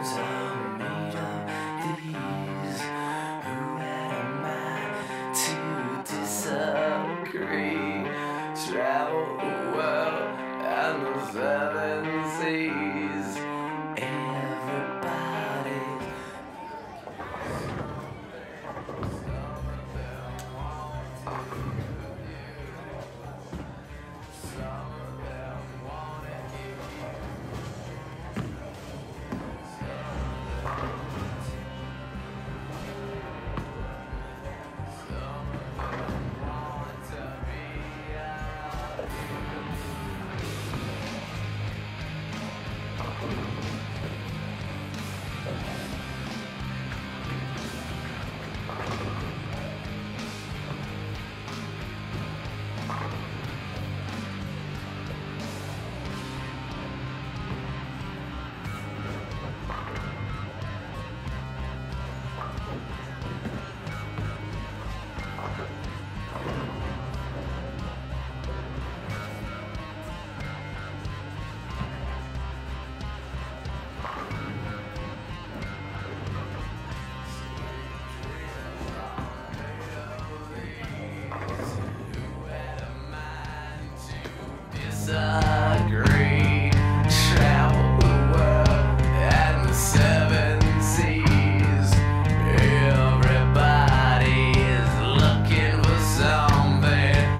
words are made of these. Who am I to disagree? Travel the world and the seven seas. Everybody. Who had a mind to decide?